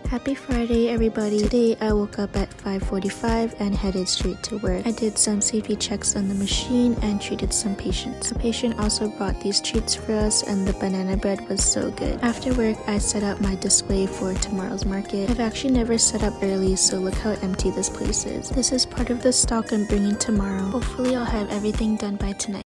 Happy Friday, everybody. Today I woke up at 5:45 and headed straight to work. I did some safety checks on the machine and treated some patients. The patient also brought these treats for us and the banana bread was so good. After work, I set up my display for tomorrow's market. I've actually never set up early, so look how empty this place is. This is part of the stock I'm bringing tomorrow. Hopefully I'll have everything done by tonight.